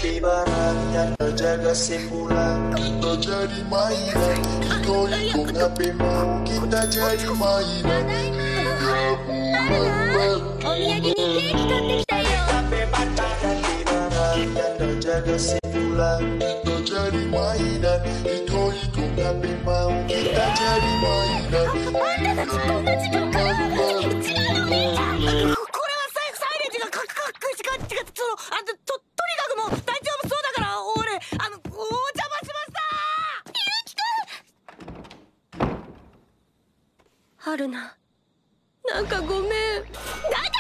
tepi barang yang terjaga simpulan. Kita jadi mainan, ikut-ikut HP mau kita jadi mainan. Tiga bulan baru tepi barang yang terjaga simpulan. Kita jadi mainan, ikut-ikut HP mau kita jadi mainan. 春菜、なんかごめん。何